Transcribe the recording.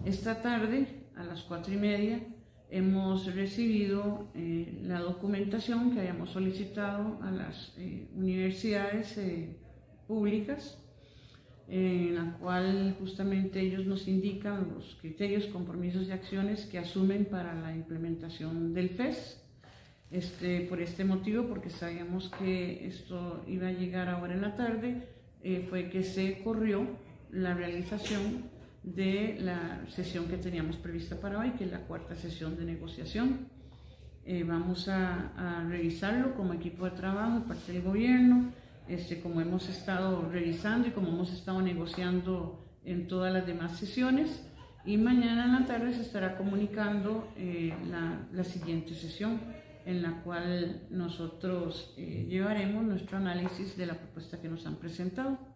Esta tarde, a las 4:30, hemos recibido la documentación que habíamos solicitado a las universidades públicas, en la cual justamente ellos nos indican los criterios, compromisos y acciones que asumen para la implementación del FES. Por este motivo, porque sabíamos que esto iba a llegar ahora en la tarde, fue que se corrió la realización de la sesión que teníamos prevista para hoy, que es la cuarta sesión de negociación. Vamos a revisarlo como equipo de trabajo de parte del gobierno, como hemos estado revisando y como hemos estado negociando en todas las demás sesiones, y mañana en la tarde se estará comunicando la siguiente sesión, en la cual nosotros llevaremos nuestro análisis de la propuesta que nos han presentado.